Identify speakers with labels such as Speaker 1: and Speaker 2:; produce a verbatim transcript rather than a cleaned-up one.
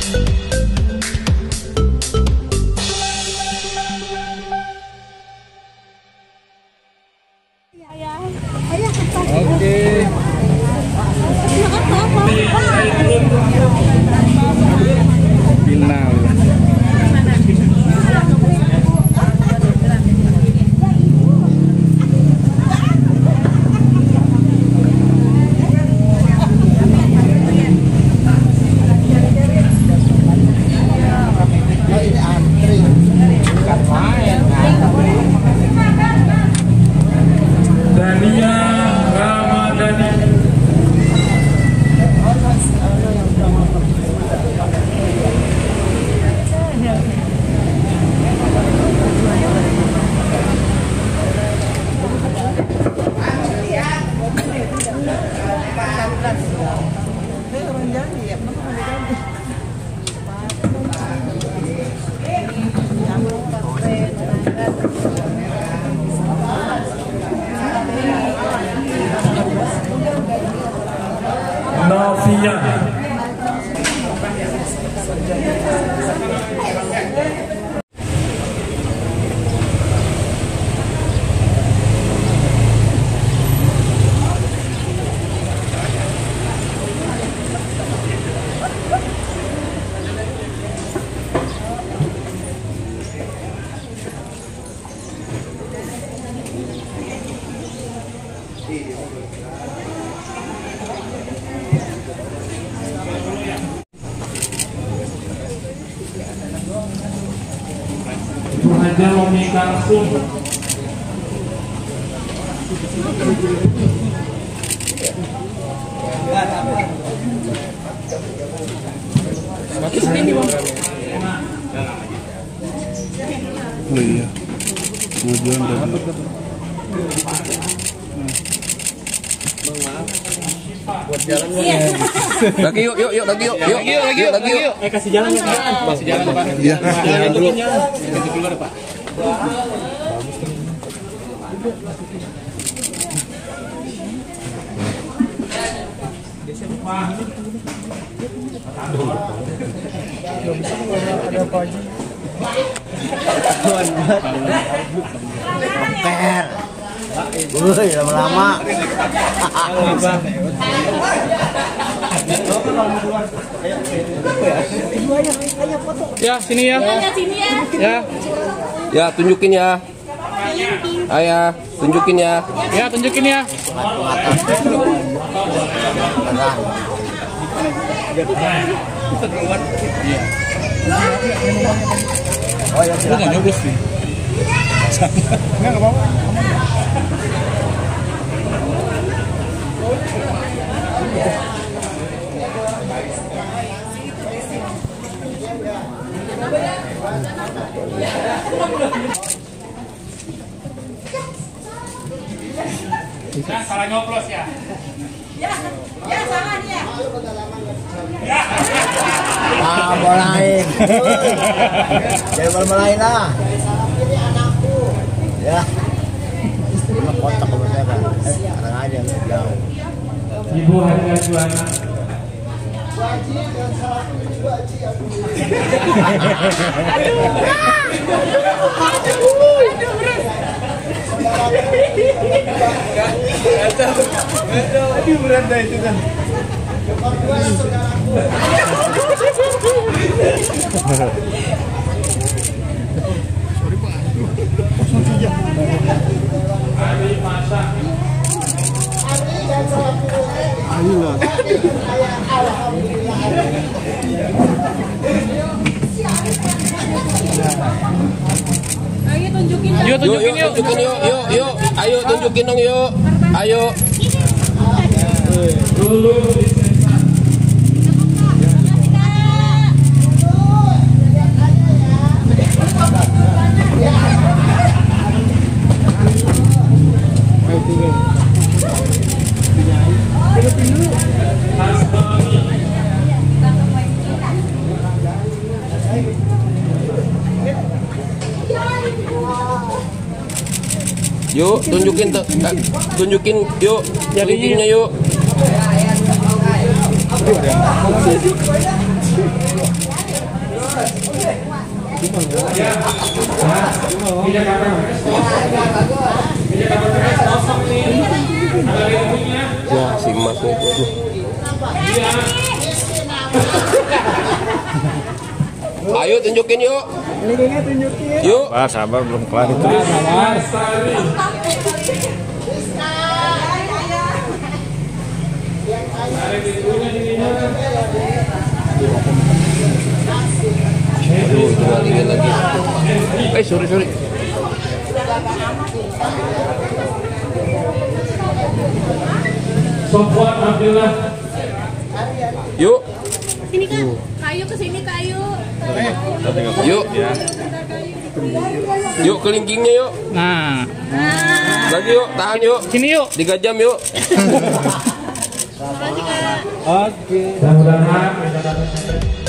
Speaker 1: Oke. Final.
Speaker 2: Novia. Ibu Haja Lomi Kalsum.
Speaker 1: Oh iya. Kemudian dan buat jalan lagi yuk yuk yuk lagi yuk yuk lagi yuk lagi yuk lagi yuk
Speaker 2: Eh kasih jalan ya Pak. Kasih jalan Pak.
Speaker 1: Iya.
Speaker 2: Jalan dulu. Itu keluar Pak. Ada apa aja?
Speaker 3: Per. Woi, lama-lama.
Speaker 2: Ya, sini ya. Ya.
Speaker 4: Ya, tunjukin ya. Ayah, tunjukin ya.
Speaker 2: Ya, tunjukin ya.
Speaker 3: Oh ya,
Speaker 2: Lu nggak nyoblos nih.
Speaker 1: nggak apa-apa.
Speaker 2: Ya, salah nyoblos ya.
Speaker 5: Ya, ya salah dia.
Speaker 3: ah, bolain. Jangan main-main lah. Ya. Ini kotak sama saya kan. Sekarang aja jauh.
Speaker 2: Ibu Haja Juana.
Speaker 1: Aduh beranda itu kan.
Speaker 2: Ari Masa.
Speaker 1: Ayolah.
Speaker 5: Ayo tunjukin.
Speaker 2: Yuk
Speaker 4: Yuk,
Speaker 2: tunjukin
Speaker 4: yuk,
Speaker 2: yuk.
Speaker 4: tunjukin yuk, yuk, yuk. Ayo tunjukin dong yuk. Ayo.
Speaker 2: Dulu.
Speaker 4: Yuk, tunjukin tuh. Tunjukin yuk. Tunjukinnya yuk.
Speaker 2: Ya. Nah, pindah kamar. Pindah kamar terus kosong nih. Ada ibunya.
Speaker 4: Ya, si emasnya itu. Aduh.
Speaker 2: Iya.
Speaker 4: Ayo tunjukin yuk. Yuk.
Speaker 3: Sabar, sabar belum kelar itu.
Speaker 2: Sabar, Sari. Ada ibunya di sini.
Speaker 4: Aduh, tinggal dingin lagi. Eh, sorry, sorry.
Speaker 2: Sofwan Abdullah.
Speaker 4: Yuk.
Speaker 5: Sini Kak. Kayu ke sini kayu.
Speaker 4: Yuk. Yuk kelingkingnya yuk.
Speaker 1: Nah,
Speaker 4: Lagi yuk, tahan yuk.
Speaker 1: sini yuk.
Speaker 4: Tiga jam yuk.
Speaker 3: Oke.
Speaker 2: Mudah-mudahan bisa dapat